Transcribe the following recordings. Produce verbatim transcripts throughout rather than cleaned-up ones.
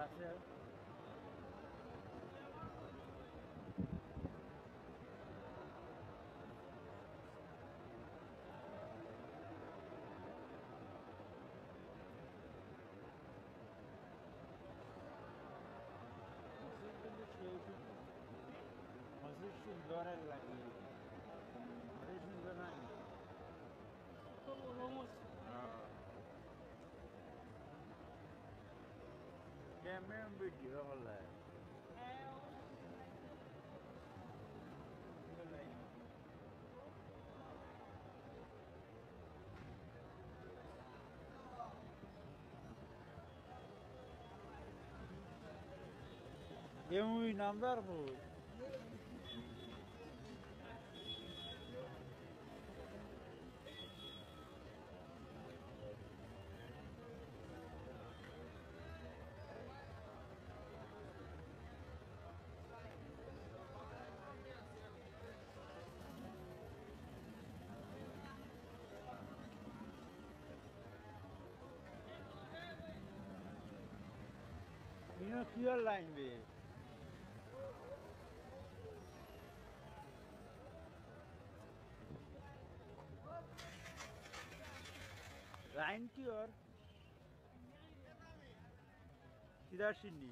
আছে মসজিদ সুন্দর লাগে মসজিদ সুন্দর নাই ক্যামেরা ভিডিও হলে Yung number po. You know, clear line way. Line clear. Sidar Shindi.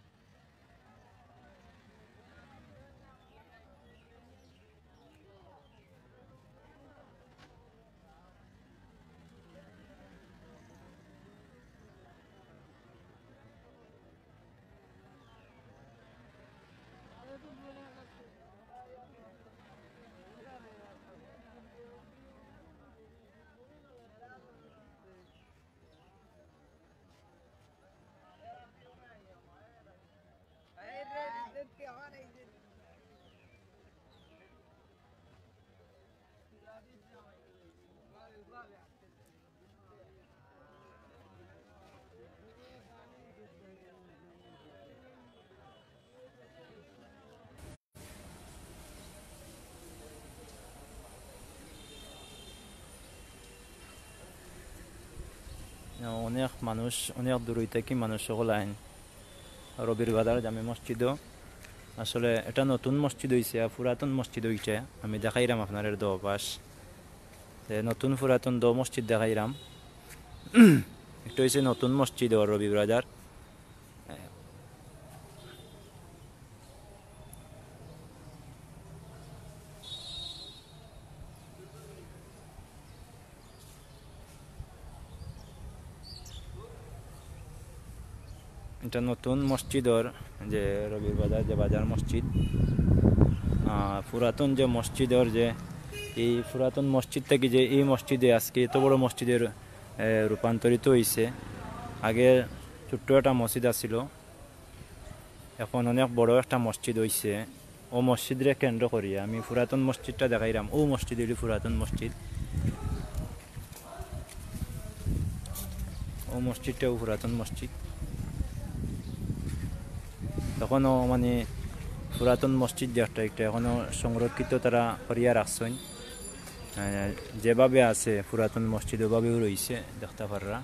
অনেক মানুষ অনেক দূর থেকে মানুষ সকল আইন রবির বাজার জামে মসজিদও আসলে এটা নতুন মসজিদ হয়েছে পুরাতন মসজিদ হয়েছে আমি দেখাইলাম আপনার দো পাশ নতুন পুরাতন দো মসজিদ দেখাইলাম একটা হয়েছে নতুন মসজিদ ও রবি বাজার এটা নতুন মসজিদর যে রবির বাজার যে বাজার মসজিদ পুরাতন যে মসজিদর যে এই পুরাতন মসজিদ থেকে যে এই মসজিদে আজকে এত বড় মসজিদের রূপান্তরিত হয়েছে আগে ছোট্ট একটা মসজিদ আছিল এখন অনেক বড় একটা মসজিদ হয়েছে ও মসজিদরে কেন্দ্র করি আমি পুরাতন মসজিদটা দেখাইলাম ও মসজিদ হইল পুরাতন মসজিদ ও মসজিদটাও পুরাতন মসজিদ এখনও মানে পুরাতন মসজিদ যেটা একটা এখনও সংরক্ষিত তারা করিয়া রাখছেন যেভাবে আছে পুরাতন মসজিদ ওভাবেও রয়েছে দেখতে পাররা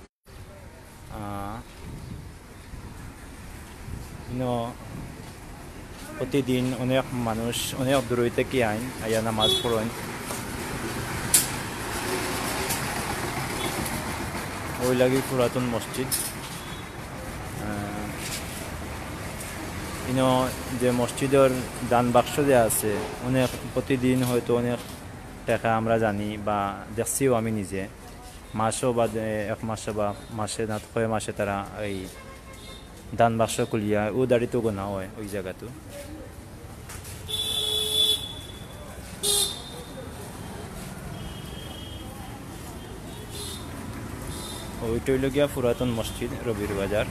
প্রতিদিন অনেক মানুষ অনেক দূর থেকে আইন আইয়া নামাজ পড়েন ওই লাগে পুরাতন মসজিদ ইনো যে মসজিদের দান বাক্স যে আছে অনেক প্রতিদিন হয়তো অনেক টাকা আমরা জানি বা দেখছিও আমি নিজে মাসও বা এক মাসে বা মাসে না কয় মাসে তারা এই দান বাক্স খুলিয়া ও দাঁড়িতেও গোনা হয় ওই জায়গাতো ওইটাই লগিয়া পুরাতন মসজিদ রবির বাজার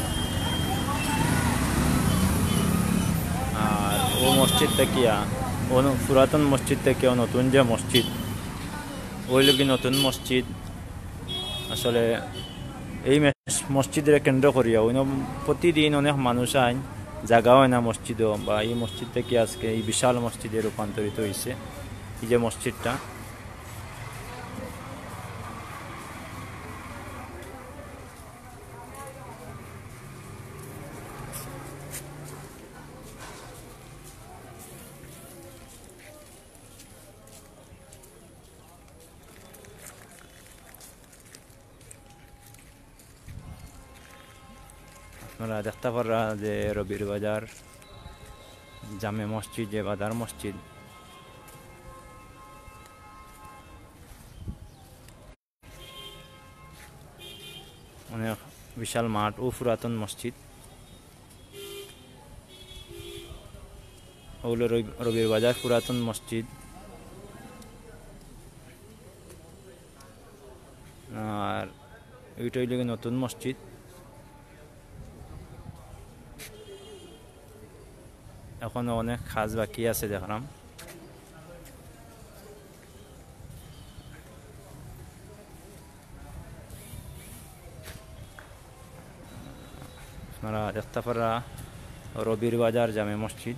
মসজিদ দেখিয়া অন- পুরাতন মসজিদ থেকে নতুন যে মসজিদ ওই লোক নতুন মসজিদ আসলে এই মেস- মসজিদের কেন্দ্র করিয়া অন্য প্রতিদিন অনেক মানুষ আইন জায়গা হয় না মসজিদও বা এই মসজিদ থেকে আজকে এই বিশাল মসজিদে রূপান্তরিত হয়েছে এই যে মসজিদটা আপনারা দেখতে পারা যে রবির বাজার জামে মসজিদ যে বাজার মসজিদ অনেক বিশাল মাঠ ও পুরাতন মসজিদ ওগুলো রবি- রবির বাজার পুরাতন মসজিদ আর ওইটা হইল গিয়ে নতুন মসজিদ এখনো অনেক কাজ বাকি আছে দেখলাম আপনারা দেখতে পারা রবির বাজার জামে মসজিদ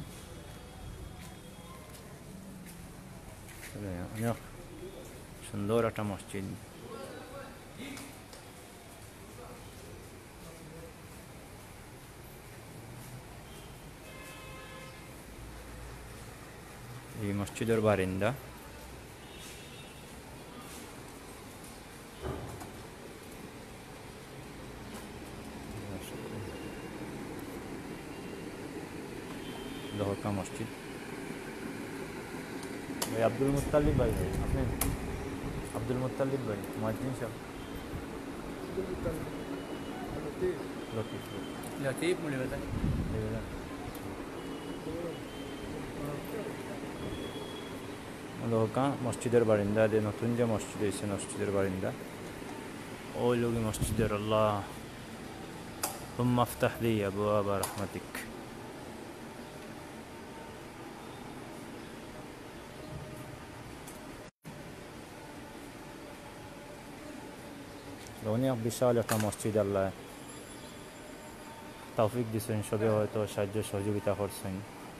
অনেক সুন্দর একটা মসজিদ এই মসজিদের বারিন্দা দহকা মসজিদ ভাই আব্দুল মুত্তালিব ভাই আপনি আব্দুল মুত্তালিব ভাই মুয়াজ্জিন সাহেব লতিফ लतीफ मुझे बताए দহকা মসজিদের বারিন্দা যে নতুন যে মসজিদ হয়েছে মসজিদের বারিন্দা ওই লোক মসজিদের আল্লাহ ثم افتح لي أبواب رحمتك অনেক বিশাল একটা মসজিদ আল্লাহ তৌফিক দিচ্ছেন সবে হয়তো সাহায্য সহযোগিতা করছেন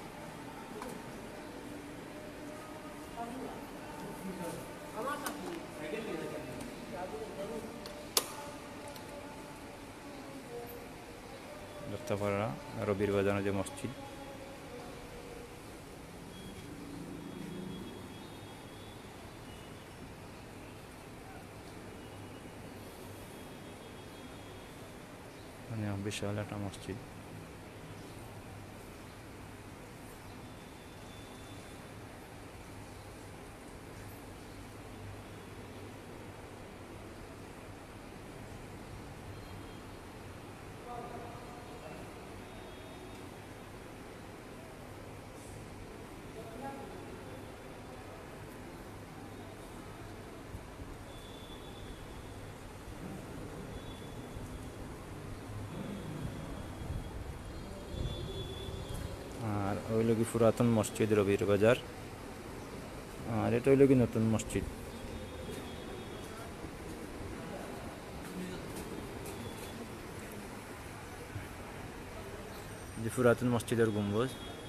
দেখতে পারা রবির বাজানো যে মসজিদ মানে বিশাল একটা মসজিদ আর ওই লোক পুরাতন মসজিদ রবির বাজার আর এটা হইল কি নতুন মসজিদ যে পুরাতন মসজিদের গম্বুজ